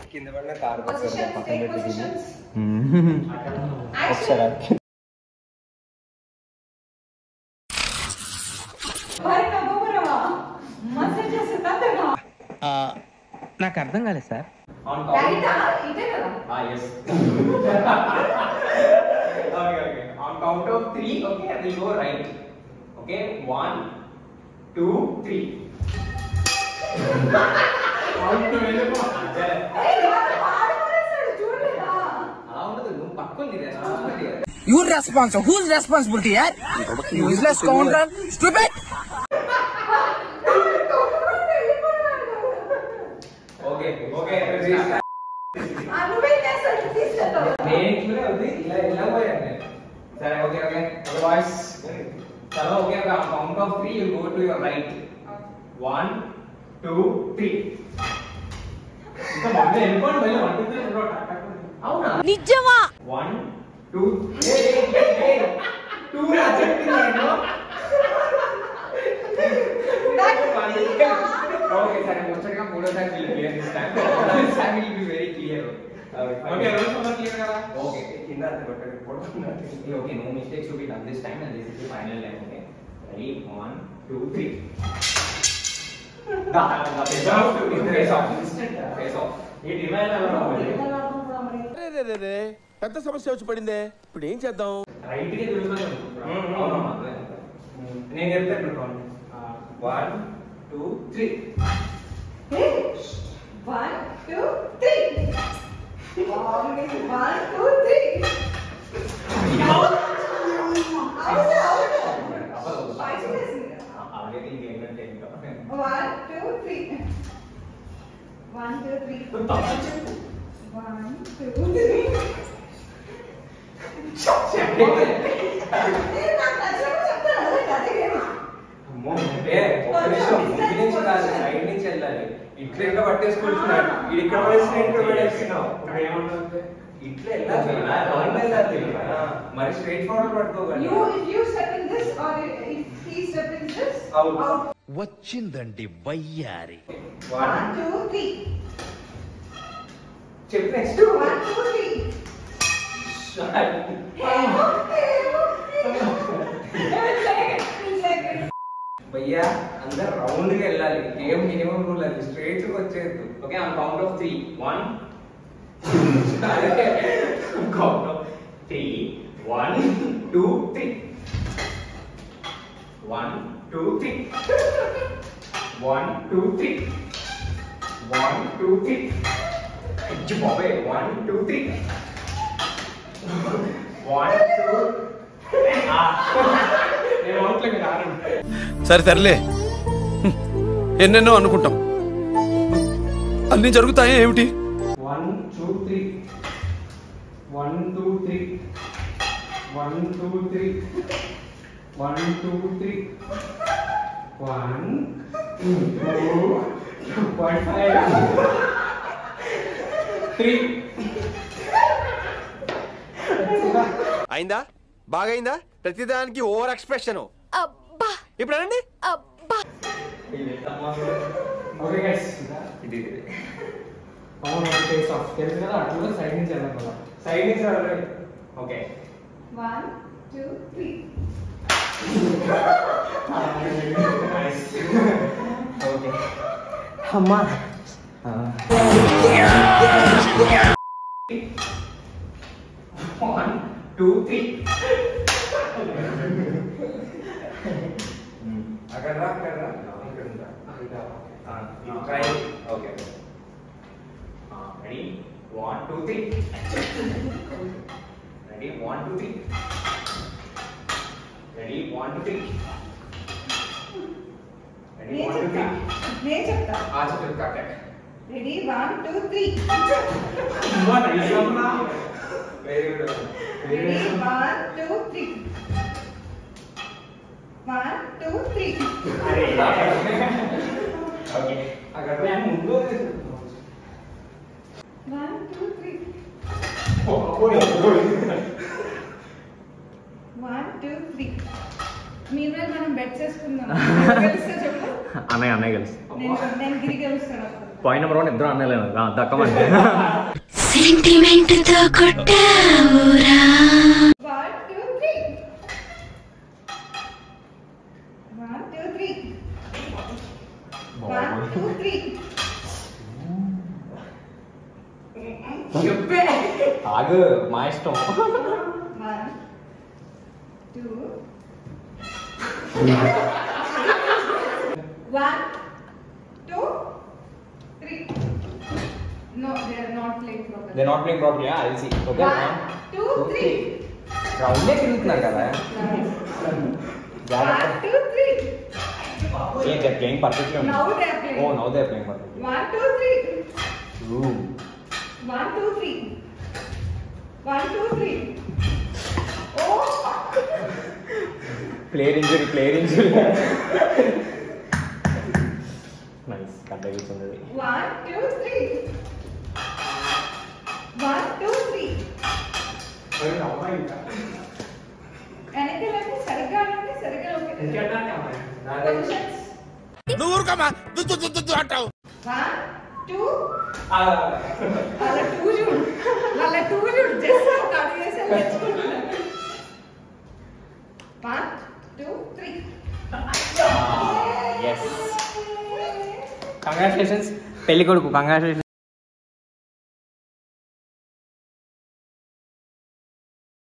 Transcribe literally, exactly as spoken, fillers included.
కింద పడిన car Positions, take positions. ఒకసారి నాకు అర్థం కాలేదు sir. On count of three, okay, we go right. Okay, one, two, three. You responsible? Whose responsibility? Yeah? Useless scoundrel, stupid. Okay, okay. Sorry, okay, okay. Otherwise, chalo, okay, okay. On count of three, you go to your right. One, two, three. నిజమా? One, two, hey, hey, hey, hey. Two rejecting, no? Okay, sorry, most of the time, most of the time will clear this time. This time will be very clear. Okay, everyone clear kara? Okay, kinda okay, okay, no mistakes will be done this time, and this is the final line. Okay, ready? One, two, three. Da, da, face off, face off, face off. Ye divide avara. రే రే రే పెద్ద సమస్య వచ్చి పడిందే, ఇప్పుడు ఏం చేద్దాం? Right కి తిరుగుతాను. అవునమ్మా, నేను చెప్తాను ఇప్పుడు. One, two, three. One, two, three. One, two, three. Out. Out, out. Five seconds. One, two, three. One, two, three. One, two, three. ఇట్లా ఇంకా పట్టేసుకుంటున్నాడు. ఇక్కడ పడేసిన ఇక్కడ పడేస్తున్నావు. ఇట్లా వెళ్ళాలి, మరి స్ట్రైట్ ఫార్వర్డ్ పట్టుకోగలరు. You, if you step in this or if he step in this, out. వచ్చిందండి వయ్యారి. One, two, three. చెప్పు నెక్స్ట్. One, two, three. భయ్యా అందరు రౌండ్ గా వెళ్ళాలి. గేమ్ మినిమం రూల్ అది, స్ట్రైట్ గా వచ్చేది. Okay, on count of three. One count of three. One two three. One two three. One two three. One two three. బాబాయ్, one two three. One two. నేను అవుట్లోకి రాను. సరే సర్లే, ఎన్నెన్నో అనుకుంటాం, అన్ని జరుగుతాయి ఏమిటి? One two three. One two three. One two three. One two three. One two point five three. అయిందా? బాగైందా? ప్రతిదానికి ఓవర్ ఎక్స్ప్రెషన్. ఇప్పుడు అనండి. ఓకే గైస్, ఇది ఇది అవును, ఫేస్ ఆఫ్ తెలుసు కదా, అట్లా సైడ్ నుంచి వెళ్ళాలి కదా, సైడ్ నుంచి వెళ్ళాలి. Okay, One, two, three. Okay అమ్మా. One, two, three. అక్కడ రా, అక్కడ రా, ఇక్కడ ఉందా? Try. Okay, ready? One two three. Ready? One two three. Ready? One two three. Ready? One two three. నేను చెప్తా. ఆ చెప్పు correct. Ready? One two three. Very good. Ready? One two three. One two three. Okay, అక్కడ ముందు one two three. One two three. మీరు మనం bet చేసుకుందాం. చెప్పు. అన్నయ్య అన్నయ్య కలిసి నేను నేను గిరి గెలుస్తాను పాయింట్ నెంబర్ వన్ ఇద్దరు అన్నయ్యలేదు దక్కమండి సెంటిమెంట్ తో కొట్టావురా one two three one two three one two three ఆగు మా ఇష్టం one two one two three No, they are not playing properly. They not playing properly I see okay One, two, three. రౌండే తిరుగుతున్నారు కదా One, two, three. ఏ they playing perfectly Now they are playing. Oh now they playing perfectly One, two, three. One, two, three. One, two, three. Oh. Player injury player injury nice cut అయిపోతుంది One, two, three. One, two, three. వెనకాలంటే సరిగ్గా అంటే సరిగ్గా okay positions నువ్వు ఊరుకోమా దుద్దు దుద్దు దుద్దు అంటావు. వన్ టూ వాళ్ళ టూ చూడు వాళ్ళ టూ చూడు జస్ట్ కట్ చేసి తెచ్చుకుంటున్నారు one two three yes congratulations పెళ్లి కొడుకు కంగ్రాచులేషన్స్